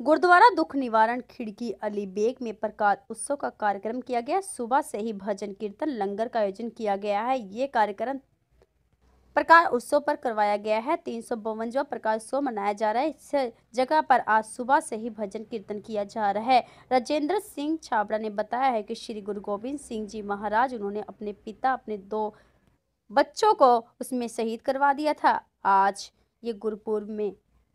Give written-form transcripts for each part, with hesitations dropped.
गुरुद्वारा दुख निवारण खिड़की अली बेग में प्रकाश उत्सव का कार्यक्रम किया गया। सुबह से ही भजन कीर्तन लंगर का आयोजन किया गया है। ये कार्यक्रम प्रकाश उत्सव पर करवाया गया है। 352वां प्रकाश उत्सव मनाया जा रहा है। इस जगह पर आज सुबह से ही भजन कीर्तन किया जा रहा है। राजेंद्र सिंह छाबड़ा ने बताया है कि श्री गुरु गोविंद सिंह जी महाराज उन्होंने अपने पिता अपने 2 बच्चों को उसमें शहीद करवा दिया था। आज ये गुरुपुरब में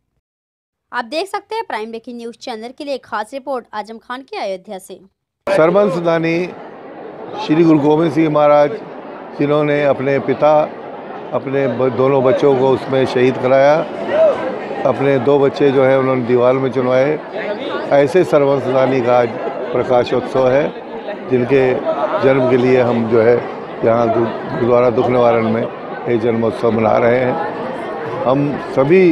आप देख सकते हैं प्राइम ब्रेकिंग न्यूज चैनल के लिए खास रिपोर्ट आजम खान की अयोध्या से। सर्वंसदानी श्री गुरु गोविंद सिंह महाराज जिन्होंने अपने पिता अपने दोनों बच्चों को उसमें शहीद कराया, अपने 2 बच्चे जो है उन्होंने दीवार में चुनवाए। ऐसे सर्वंसदानी का आज प्रकाशोत्सव है जिनके जन्म के लिए हम जो है यहाँ गुरुद्वारा दुख निवारण में ये जन्मोत्सव मना रहे हैं। हम सभी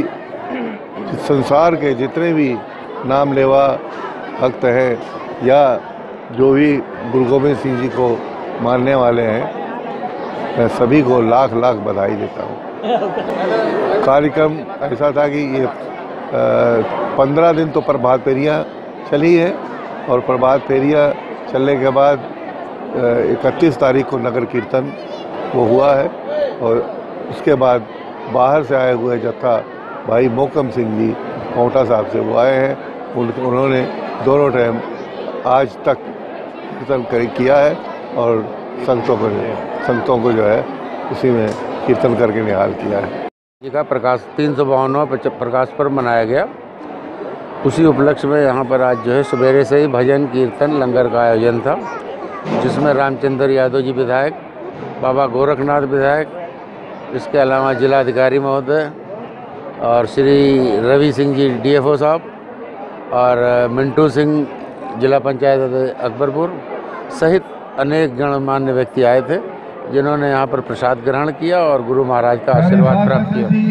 संसार के जितने भी नाम लेवा भक्त हैं या जो भी गुरु गोविंद सिंह जी को मानने वाले हैं, मैं सभी को लाख लाख बधाई देता हूँ। कार्यक्रम ऐसा था कि ये 15 दिन तो प्रभात फेरियाँ चली हैं और प्रभात फेरियाँ चलने के बाद 31 तारीख को नगर कीर्तन वो हुआ है और उसके बाद बाहर से आए हुए जत्था भाई मोहकम सिंह जी कोटा साहब से वो आए हैं। उन्होंने दोनों टाइम आज तक कीर्तन किया है और संतों को जो है उसी में कीर्तन करके निहाल किया है। जी का प्रकाश 352वां प्रकाश पर्व मनाया गया। उसी उपलक्ष्य में यहाँ पर आज जो है सवेरे से ही भजन कीर्तन लंगर का आयोजन था, जिसमें रामचंद्र यादव जी विधायक, बाबा गोरखनाथ विधायक, इसके अलावा जिलाधिकारी महोदय और श्री रवि सिंह जी डीएफओ साहब और मिंटू सिंह जिला पंचायत अकबरपुर सहित अनेक गणमान्य व्यक्ति आए थे, जिन्होंने यहाँ पर प्रसाद ग्रहण किया और गुरु महाराज का आशीर्वाद प्राप्त किया।